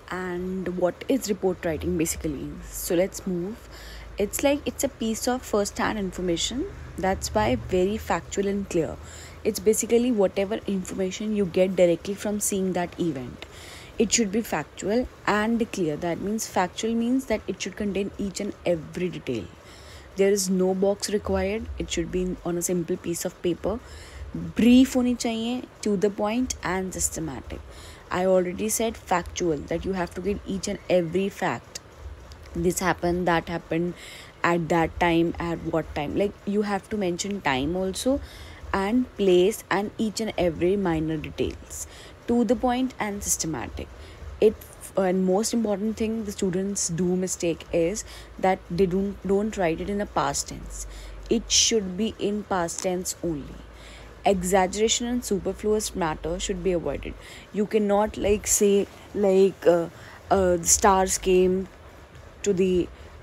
And what is report writing basically? So let's move. It's like it's a piece of first hand information, that's why very factual and clear. It's basically whatever information you get directly from seeing that event. It should be factual and clear. That means factual means that it should contain each and every detail. There is no box required. It should be on a simple piece of paper. Brief होनी चाहिए, to the point and systematic. I already said factual, that you have to get each and every fact. This happened, that happened, at that time, at what time. Like you have to mention time also, and place, and each and every minor details. To the point and systematic. It and most important thing the students do mistake is that they don't write it in the past tense. It should be in past tense only. Exaggeration and superfluous matter should be avoided. You cannot like say like the stars came to the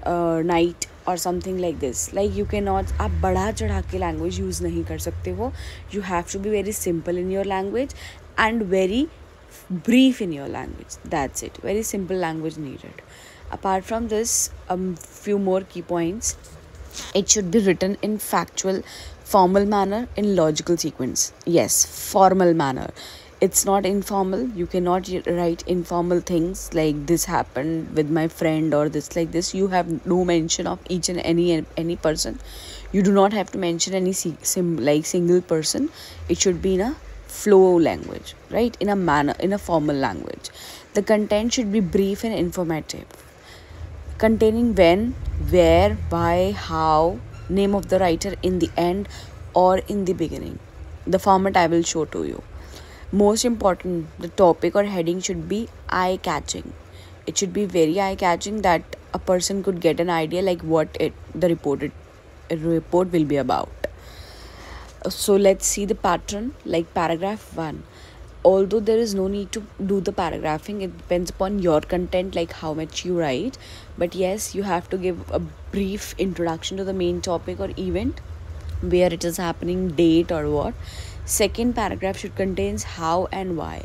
night or something like this. Like you cannot, आप बढ़ा चढ़ा के language use नहीं कर सकते हो. You have to be very simple in your language and very brief in your language. That's it. Very simple language needed. Apart from this, few more key points. It should be written in factual, formal manner in logical sequence. Yes, formal manner. It's not informal. You cannot write informal things like this happened with my friend or this like this. You have no mention of each and any person. You do not have to mention any single person. It should be in a flow language, right? In a manner, in a formal language. The content should be brief and informative, containing when, where, why, how, name of the writer in the end or in the beginning. The format I will show to you. Most important, the topic or heading should be eye-catching. It should be very eye-catching that a person could get an idea like what the report will be about. So let's see the pattern. Like paragraph 1. Although there is no need to do the paragraphing, it depends upon your content, like how much you write. But yes, you have to give a brief introduction to the main topic or event, where it is happening, date or what. Second paragraph should contain how and why.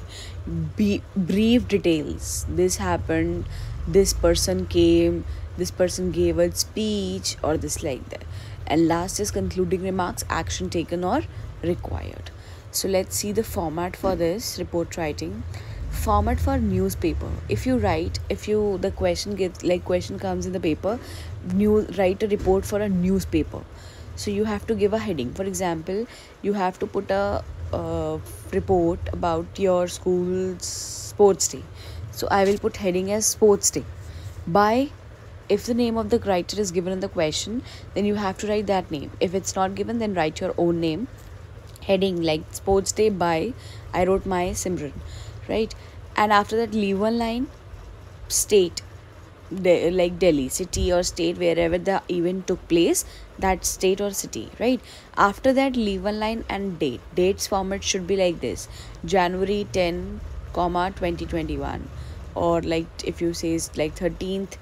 Brief details. This happened, this person came, this person gave a speech or this like that. And last is concluding remarks, action taken or required. So let's see the format for this report writing. Format for newspaper. If the question comes in the paper, write a report for a newspaper. So you have to give a heading. For example, you have to put a report about your school's sports day. So I will put heading as sports day. If the name of the writer is given in the question, then you have to write that name. If it's not given, then write your own name. Heading like sports day by, I wrote my Simran, right? And after that, leave one line. State, like Delhi, city or state, wherever the event took place, that state or city, right? After that, leave one line and date. Dates format should be like this: January 10, 2021, or like if you say like 13th,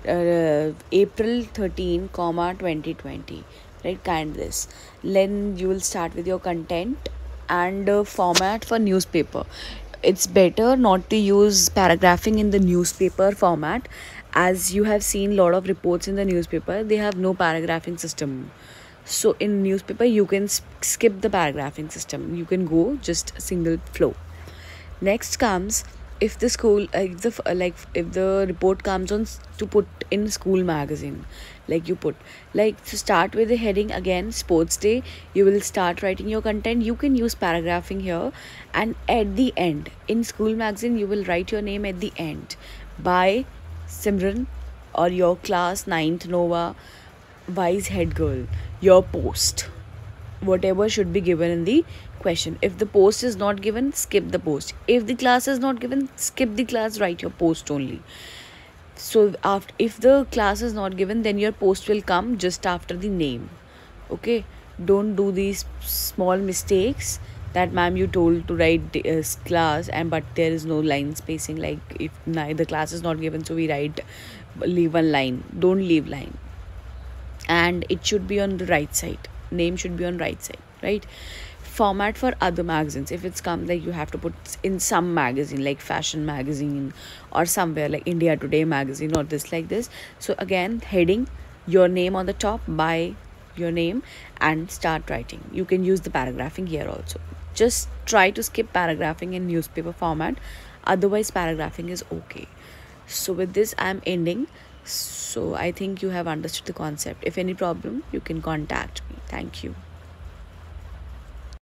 April 13, 2020, right? Kind this. Then you will start with your content and format for newspaper. It's better not to use paragraphing in the newspaper format, as you have seen a lot of reports in the newspaper, they have no paragraphing system. So in newspaper you can skip the paragraphing system, you can go just a single flow. Next comes, if the report comes on to put in school magazine, like you put, like to start with the heading again, sports day, you will start writing your content. You can use paragraphing here, and at the end in school magazine you will write your name at the end, by Simran or your class 9th Nova wise head girl, your post, whatever should be given in the question. If the post is not given, skip the post. If the class is not given, skip the class, write your post only. So if the class is not given, then your post will come just after the name. Okay, don't do these small mistakes that ma'am you told to write class, and but there is no line spacing. Like if the class is not given, so we leave one line. Don't leave line. And it should be on the right side. Name should be on right side, right? format for other magazines. If it's come like you have to put in some magazine like fashion magazine or somewhere like India Today magazine or this like this. So again, heading, your name on the top, by your name, and start writing. You can use the paragraphing here also. Just try to skip paragraphing in newspaper format, otherwise paragraphing is okay. So with this I'm ending. So I think you have understood the concept. If any problem, you can contact me. Thank you.